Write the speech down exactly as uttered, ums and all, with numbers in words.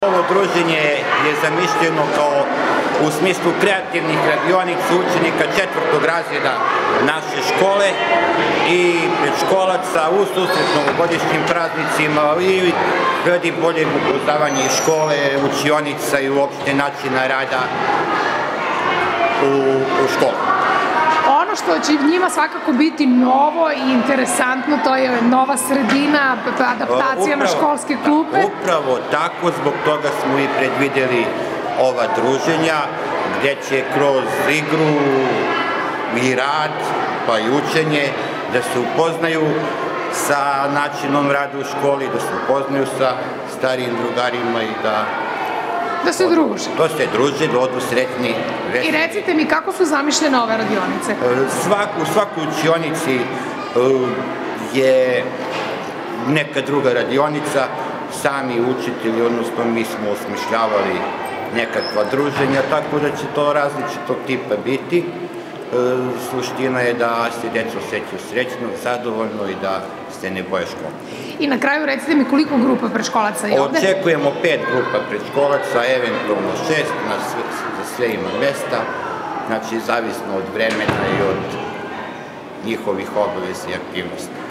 Ovo druženje je zamišljeno kao u smislu kreativnih radionica učenika četvrtog razreda naše škole i predškolaca u susret novogodišnjim praznicima i radi boljeg upoznavanja i škole, učionica i uopšte načina rada u, u školi. Ono što će njima svakako biti novo i interesantno, to je nova sredina, adaptacija na školske klupe. Upravo tako, zbog toga smo i predvideli ova druženja, gde će kroz igru i rad, pa i učenje, da se upoznaju sa načinom rada u školi, da se upoznaju sa starijim drugarima i da... Da se druže. Da se druže, da odu sretni. I recite mi, kako su zamišljene ove radionice? U svakoj učionici je neka druga radionica, sami učitelji, odnosno mi smo osmišljavali nekakva druženja, tako da će to različitog tipa biti. Suština je da se deca osjećaju srećno, zadovoljno i da se ne boje škole. I na kraju recite mi koliko grupa predškolaca je ovde? Očekujemo pet grupa predškolaca, eventualno šest, za sve ima mesta, znači zavisno od vremena i od njihovih obaveza i aktivnosti.